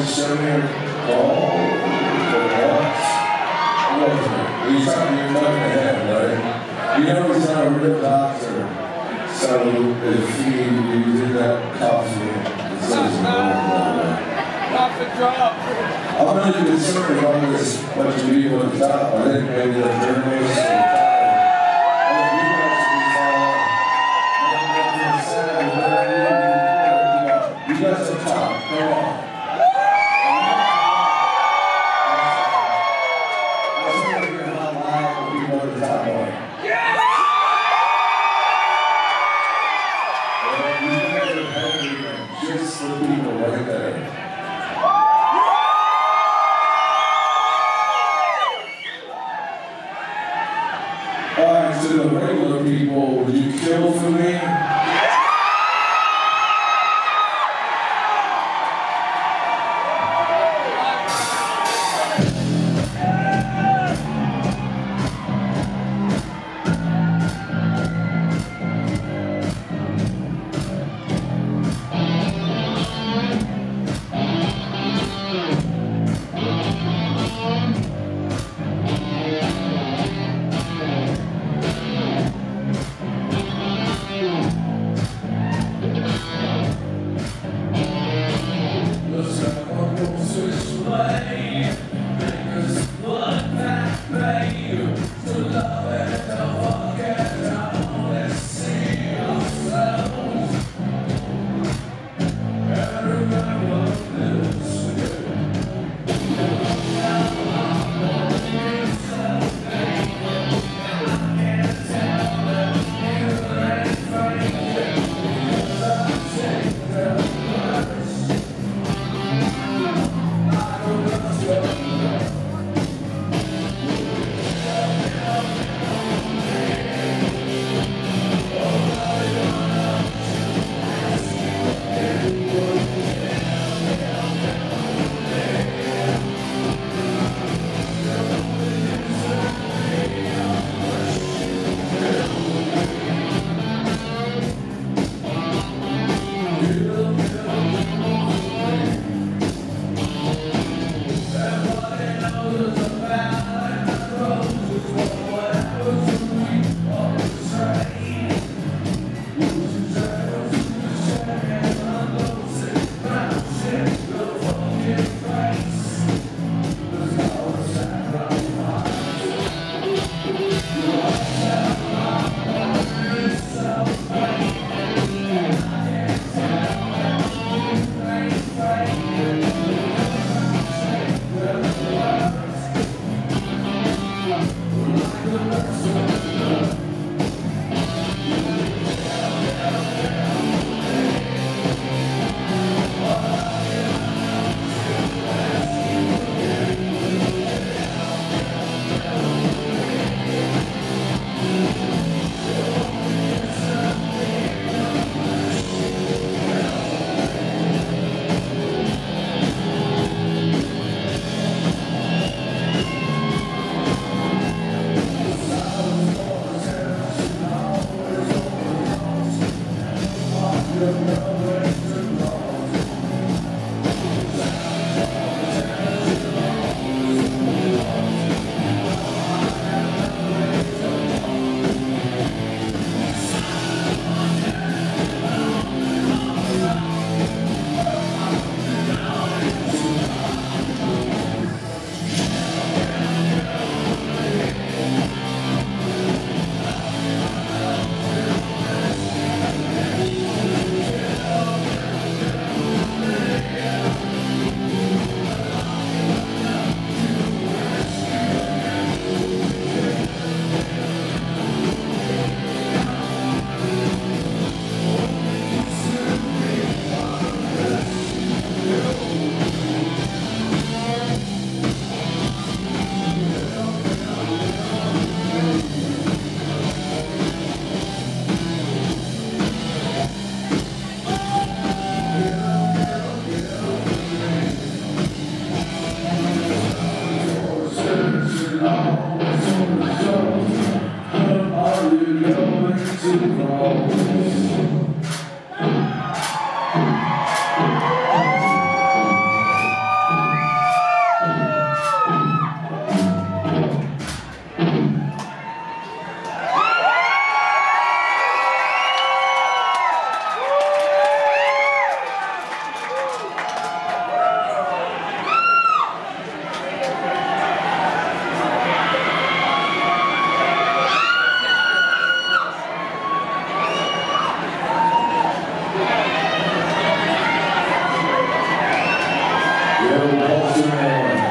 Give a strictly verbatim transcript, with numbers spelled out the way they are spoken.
show here called The Walks. What was it? He's talking, you're talking to him, right? You know he's not a real doctor. So if he, he did that coffee, it says Profit drop. I'm really concerned about this bunch of people at the top. I think maybe the journalists are tired. You guys are top. Come on. I just want to hear how loud the people at the top are. And you guys are helping them. Just the people right there. Alright, to the regular people, would you kill for me? Paul Superman.